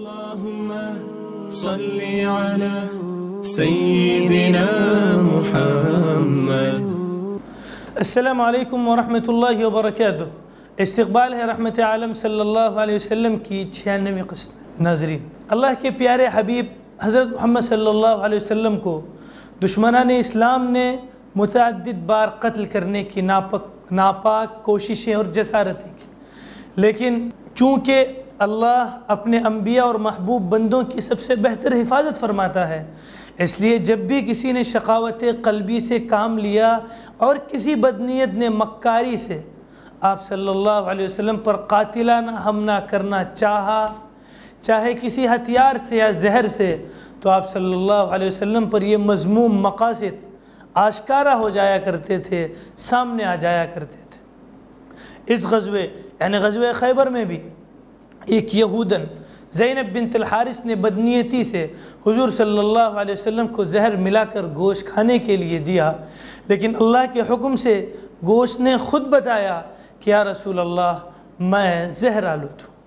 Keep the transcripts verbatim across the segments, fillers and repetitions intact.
اللهم صل على سيدنا محمد. السلام علیکم ورحمۃ اللہ وبرکاتہ. استقبال ہے رحمت عالم صلی اللہ علیہ وسلم کی چھیانویں قسط. ناظرین، اللہ کے پیارے حبیب حضرت محمد صلی اللہ علیہ وسلم کو دشمنان اسلام نے متعدد بار قتل کرنے کی ناپاک ناپاک کوششیں اور جسارتیں کی، لیکن چونکہ اللہ اپنے انبیاء اور محبوب بندوں کی سب سے بہتر حفاظت فرماتا ہے، اس لیے جب بھی کسی نے شقاوت قلبی سے کام لیا اور کسی بدنیت نے مکاری سے آپ صلی اللہ علیہ وسلم پر قاتلانہ حملہ کرنا چاہا، چاہے کسی ہتھیار سے یا زہر سے، تو آپ صلی اللہ علیہ وسلم پر یہ مذموم مقاصد آشکارا ہو جایا کرتے تھے، سامنے آ جایا کرتے تھے. اس غزوے یعنی غزوہ خیبر میں بھی ایک یہودن زینب بنت الحارث نے بدنیتی سے حضور صلی اللہ علیہ وسلم کو زہر ملا کر گوشت کھانے کے لیے دیا، لیکن اللہ کے حکم سے گوشت نے خود بتایا کہ یا رسول اللہ میں زہر آلود ہوں.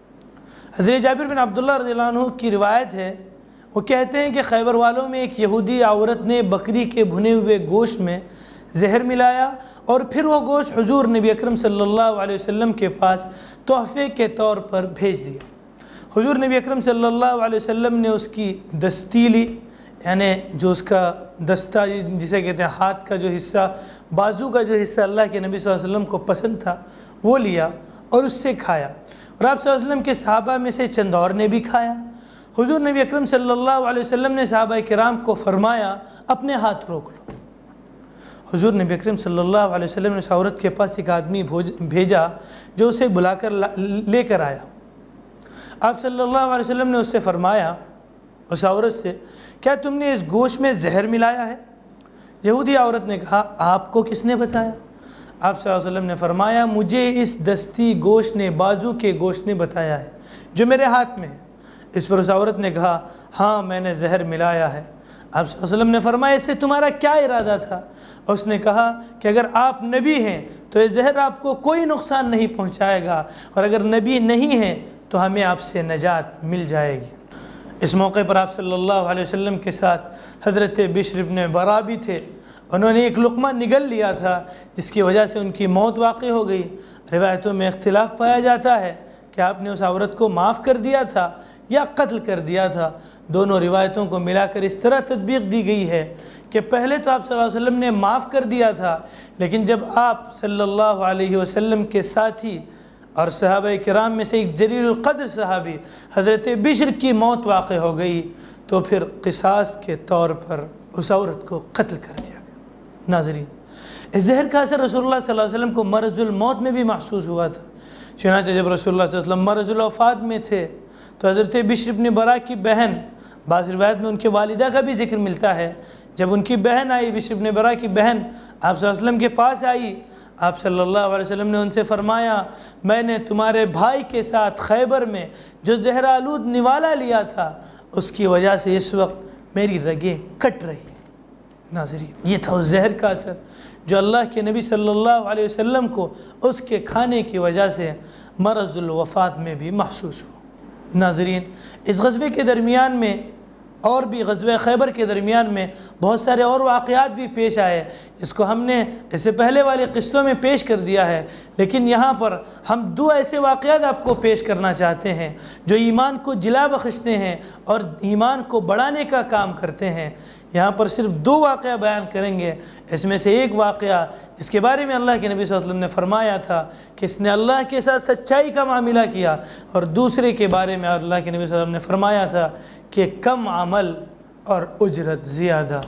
حضرت جابر بن عبداللہ رضی اللہ عنہ کی روایت ہے، وہ کہتے ہیں کہ خیبر والوں میں ایک یہودی عورت نے بکری کے بھنے ہوئے گوشت میں زہر ملایا اور پھر وہ گوشت حضور نبی اکرم صلی اللہ علیہ وسلم کے پاس تحفے کے طور پر بھیج دیا. حضور نبی اکرم صلی اللہ علیہ وسلم نے اس کی دستی لی، یعنی جو اس کا دستہ جسے کہتے ہیں ہاتھ کا جو حصہ، بازو کا جو حصہ اللہ کے نبی صلی اللہ علیہ وسلم کو پسند تھا وہ لیا اور اس سے کھایا، اور آپ صلی اللہ علیہ وسلم کے صحابہ میں سے چند اور نے بھی کھایا. حضور نبی اکرم صلی اللہ علیہ وسلم نے صحابہ کرام کو فرمایا اپنے ہاتھ روک لو. حضور نبی اکرم صلی اللہ علیہ وسلم نے اس عورت کے پاس ایک آدمی بھیجا جو اسے بلا کر لے کر آیا. آپ صلی اللہ علیہ وسلم نے اس سے فرمایا، اس عورت سے، کیا تم نے اس گوشت میں زہر ملایا ہے؟ یہودی عورت نے کہا، آپ کو کس نے بتایا؟ آپ صلی اللہ علیہ وسلم نے فرمایا، مجھے اس دستی گوشت نے، بازو کے گوشت نے بتایا ہے جو میرے ہاتھ میں ہے. اس پر اس عورت نے کہا، ہاں میں نے زہر ملایا ہے. آپ صلی اللہ علیہ وسلم نے فرمایا، اس سے تمہارا کیا ارادہ تھا؟ اس نے کہا کہ اگر آپ نبی ہیں تو یہ زہر آپ کو کوئی نقصان نہیں پہنچائے گا، اور اگر نبی نہیں ہیں تو ہمیں آپ سے نجات مل جائے گی. اس موقع پر آپ صلی اللہ علیہ وسلم کے ساتھ حضرت بشر بن برا بھی تھے. انہوں نے ایک لقمہ نگل لیا تھا جس کی وجہ سے ان کی موت واقع ہو گئی. روایتوں میں اختلاف پایا جاتا ہے کہ آپ نے اس عورت کو معاف کر دیا تھا یا قتل کر دیا تھا. دونوں روایتوں کو ملا کر اس طرح تطبیق دی گئی ہے کہ پہلے تو آپ صلی اللہ علیہ وسلم نے معاف کر دیا تھا، لیکن جب آپ صلی اللہ علیہ وسلم کے ساتھی اور صحابہ کرام میں سے ایک جلیل القدر صحابی حضرت بشر کی موت واقع ہو گئی تو پھر قصاص کے طور پر اس عورت کو قتل کر دیا گیا. ناظرین، اس زہر کا اثر رسول اللہ صلی اللہ علیہ وسلم کو مرض الموت میں بھی محسوس ہوا تھا. چنانچہ جب رسول اللہ صلی اللہ علیہ وسلم مرض الوفات میں تھے تو حضرت بشر بن برا کی بہن، بعض روایت میں ان کے والدہ کا بھی ذکر ملتا ہے، جب ان کی بہن آئی، بشر بن برا کی بہن آپ صلی اللہ علیہ وسلم کے پاس آئی، آپ صلی اللہ علیہ وسلم نے ان سے فرمایا، میں نے تمہارے بھائی کے ساتھ خیبر میں جو زہر آلود نوالا لیا تھا اس کی وجہ سے اس وقت میری رگیں کٹ رہی ہیں. ناظرین، یہ تھا اس زہر کا اثر جو اللہ کے نبی صلی اللہ علیہ وسلم کو اس کے کھانے کی وجہ سے مرض الوفات میں بھی محسوس ہوا. ناظرین، اس غزوے کے درمیان میں اور بھی غزوہ خیبر کے درمیان میں بہت سارے اور واقعات بھی پیش آئے جس کو ہم نے اس سے پہلے والے قسطوں میں پیش کر دیا ہے، لیکن یہاں پر ہم دو ایسے واقعات آپ کو پیش کرنا چاہتے ہیں جو ایمان کو جلا بخشتے ہیں اور ایمان کو بڑھانے کا کام کرتے ہیں. یہاں پر صرف دو واقعہ بیان کریں گے. اس میں سے ایک واقعہ جس کے بارے میں اللہ کے نبی صلی اللہ علیہ وسلم نے فرمایا تھا کہ اس نے اللہ کے ساتھ سچائی کا معاملہ کیا، اور دوسرے کے بارے میں اللہ کے نبی صلی اللہ علیہ وسلم نے فرمایا تھا کہ کم عمل اور اجرت زیادہ.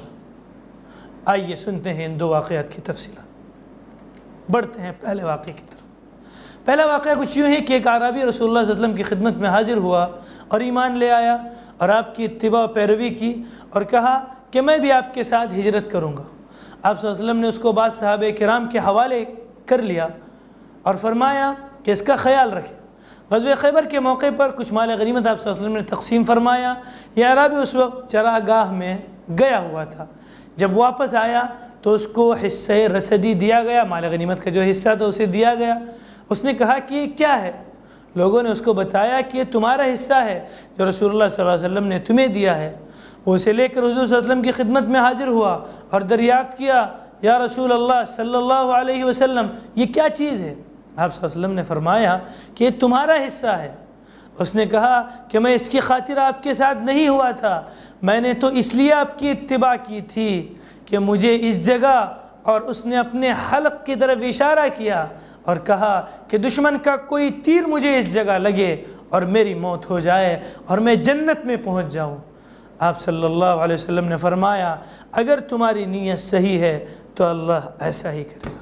آئیے سنتے ہیں ان دو واقعات کی تفصیلات. بڑھتے ہیں پہلے واقعے کی طرف. پہلا واقعہ کچھ یوں ہے کہ ایک اعرابی رسول اللہ صلی اللہ علیہ وسلم کی خدمت میں حاضر ہوا اور ایمان لے آیا اور آپ کی اتباع و پیروی کی اور کہا کہ میں بھی آپ کے ساتھ ہجرت کروں گا. آپ صلی اللہ علیہ وسلم نے اس کو بعض صحابہ کرام کے حوالے کر لیا اور فرمایا کہ اس کا خیال رکھیں. غزوہ خیبر کے موقع پر کچھ مال غنیمت آپ صلی اللہ علیہ وسلم نے تقسیم فرمایا. یہ اعرابی اس وقت چراگاہ میں گیا ہوا تھا. جب واپس آیا تو اس کو حصہ رسدی دیا گیا، مال غنیمت کا جو حصہ تھا اسے دیا گیا. اس نے کہا کہ یہ کیا ہے؟ لوگوں نے اس کو بتایا کہ یہ تمہارا حصہ ہے جو رسول اللہ صلی اللہ علیہ وسلم نے تمہیں دیا ہے۔ وہ اسے لے کر حضور صلی اللہ علیہ وسلم کی خدمت میں حاضر ہوا اور دریافت کیا، یا رسول اللہ صلی اللہ علیہ وسلم یہ کیا چیز ہے؟ آپ صلی اللہ علیہ وسلم نے فرمایا کہ یہ تمہارا حصہ ہے۔ اس نے کہا کہ میں اس کی خاطر آپ کے ساتھ نہیں ہوا تھا، میں نے تو اس لیے آپ کی اتباع کی تھی کہ مجھے اس جگہ، اور اس نے اپنے حلق کی طرف اشارہ کیا اور کہا کہ دشمن کا کوئی تیر مجھے اس جگہ لگے اور میری موت ہو جائے اور میں جنت میں پہنچ جاؤں۔ آپ صلی اللہ علیہ وسلم نے فرمایا اگر تمہاری نیت صحیح ہے تو اللہ ایسا ہی کرے گا۔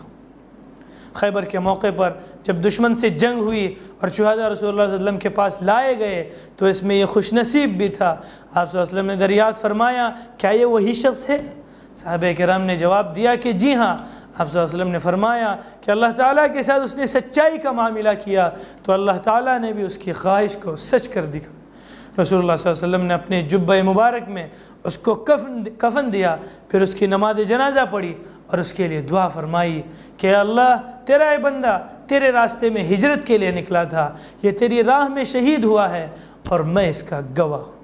خیبر کے موقع پر جب دشمن سے جنگ ہوئی اور شہداء رسول اللہ صلی اللہ علیہ وسلم کے پاس لائے گئے تو اس میں یہ خوش نصیب بھی تھا۔ آپ صلی اللہ علیہ وسلم نے دریافت فرمایا کیا یہ وہی شخص ہے؟ صحابہ کرام نے جواب دیا کہ جی ہاں۔ آپ صلی اللہ علیہ وسلم نے فرمایا کہ اللہ تعالیٰ کے ساتھ اس نے سچائی کا معاملہ کیا تو اللہ تعالیٰ نے بھی اس کی خواہش کو سچ کر دکھا۔ رسول اللہ صلی اللہ علیہ وسلم نے اپنے جبہ مبارک میں اس کو کفن کفن دیا، پھر اس کی نماز جنازہ پڑھی اور اس کے لیے دعا فرمائی کہ اللہ تیرا اے بندہ تیرے راستے میں ہجرت کے لیے نکلا تھا، یہ تیری راہ میں شہید ہوا ہے اور میں اس کا گواہ ہوں۔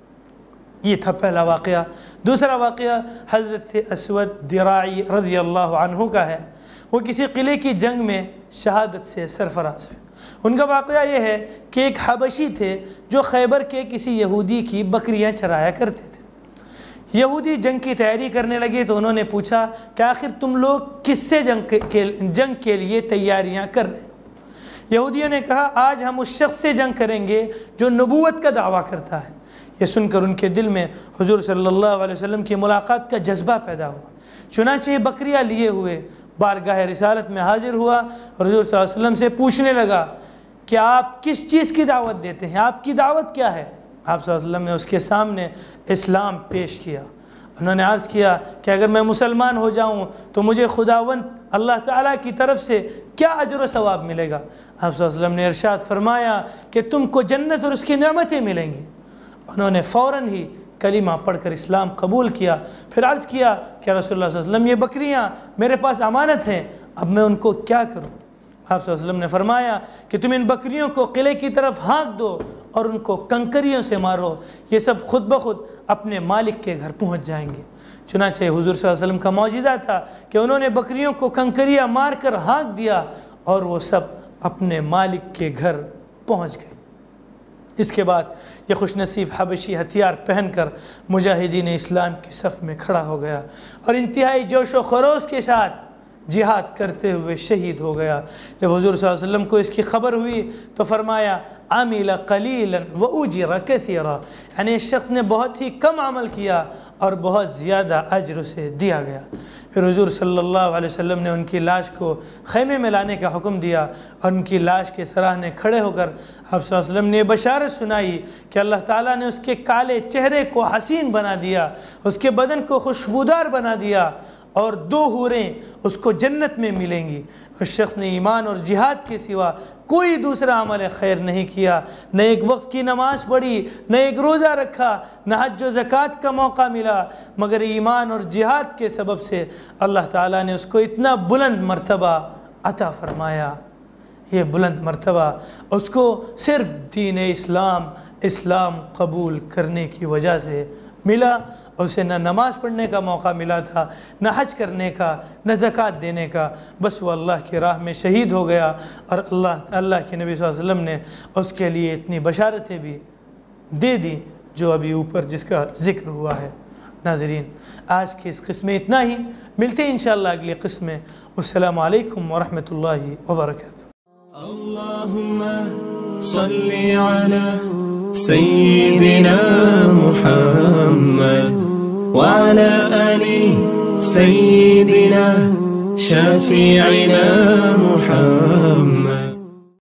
یہ تھا پہلا واقعہ۔ دوسرا واقعہ حضرت اسود دراعی رضی اللہ عنہ کا ہے۔ وہ کسی قلعے کی جنگ میں شہادت سے سرفراز ہوئے۔ ان کا واقعہ یہ ہے کہ ایک حبشی تھے جو خیبر کے کسی یہودی کی بکریاں چرایا کرتے تھے۔ یہودی جنگ کی تیاری کرنے لگے تو انہوں نے پوچھا کہ آخر تم لوگ کس سے جنگ کے جنگ کے لیے تیاریاں کر رہے ہو؟ یہودیوں نے کہا آج ہم اس شخص سے جنگ کریں گے جو نبوت کا دعویٰ کرتا ہے۔ یہ سن کر ان کے دل میں حضور صلی اللہ علیہ وسلم کی ملاقات کا جذبہ پیدا ہوا، چنانچہ بکریاں لیے ہوئے بارگاہ رسالت میں حاضر ہوا اور حضور صلی اللہ علیہ وسلم سے پوچھنے لگا کہ آپ کس چیز کی دعوت دیتے ہیں، آپ کی دعوت کیا ہے؟ آپ صلی اللہ علیہ وسلم نے اس کے سامنے اسلام پیش کیا۔ انہوں نے عرض کیا کہ اگر میں مسلمان ہو جاؤں تو مجھے خداوند اللہ تعالیٰ کی طرف سے کیا اجر و ثواب ملے گا؟ آپ صلی اللہ علیہ وسلم نے ارشاد فرمایا کہ تم کو جنت اور اس کی نعمتیں ملیں گی۔ انہوں نے فوراً ہی کلمہ پڑھ کر اسلام قبول کیا۔ پھر عرض کیا کہ رسول اللہ صلی اللہ علیہ وسلم یہ بکریاں میرے پاس امانت ہیں، اب میں ان کو کیا کروں؟ آپ صلی اللہ علیہ وسلم نے فرمایا کہ تم ان بکریوں کو قلعے کی طرف ہانک دو اور ان کو کنکریوں سے مارو، یہ سب خود بخود اپنے مالک کے گھر پہنچ جائیں گے۔ چنانچہ حضور صلی اللہ علیہ وسلم کا معجزہ تھا کہ انہوں نے بکریوں کو کنکریاں مار کر ہانک دیا اور وہ سب اپنے مالک کے گھر پہنچ گئے۔ اس کے بعد یہ خوش نصیب حبشی ہتھیار پہن کر مجاہدین اسلام کی صف میں کھڑا ہو گیا اور انتہائی جوش و خروش کے ساتھ جہاد کرتے ہوئے شہید ہو گیا۔ جب حضور صلی اللہ علیہ وسلم کو اس کی خبر ہوئی تو فرمایا عمل قلیلا واجر کثیرا، یعنی اس شخص نے بہت ہی کم عمل کیا اور بہت زیادہ اجر اسے دیا گیا۔ پھر حضور صلی اللہ علیہ وسلم نے ان کی لاش کو خیمے میں لانے کا حکم دیا اور ان کی لاش کے سراہنے کھڑے ہو کر آپ صلی اللہ علیہ وسلم نے یہ بشارت سنائی کہ اللہ تعالیٰ نے اس کے کالے چہرے کو حسین بنا دیا، اس کے بدن کو خوشبودار بنا دیا اور دو حوریں اس کو جنت میں ملیں گی۔ اس شخص نے ایمان اور جہاد کے سوا کوئی دوسرا عمل خیر نہیں کیا، نہ ایک وقت کی نماز پڑھی، نہ ایک روزہ رکھا، نہ حج و زکوٰۃ کا موقع ملا، مگر ایمان اور جہاد کے سبب سے اللہ تعالیٰ نے اس کو اتنا بلند مرتبہ عطا فرمایا۔ یہ بلند مرتبہ اس کو صرف دین اسلام اسلام قبول کرنے کی وجہ سے ملا۔ اسے نہ نماز پڑھنے کا موقع ملا تھا، نہ حج کرنے کا، نہ زکوٰۃ دینے کا، بس وہ اللہ کی راہ میں شہید ہو گیا اور اللہ اللہ کے نبی صلی اللہ علیہ وسلم نے اس کے لیے اتنی بشارتیں بھی دے دیں جو ابھی اوپر جس کا ذکر ہوا ہے۔ ناظرین، آج کی اس قسم میں اتنا ہی، ملتے ہیں انشاءاللہ اگلی قسم میں۔ السلام علیکم ورحمۃ اللہ وبرکاتہ۔ اللهم صل على سيدنا محمد وعلى آل سيدنا شفيعنا محمد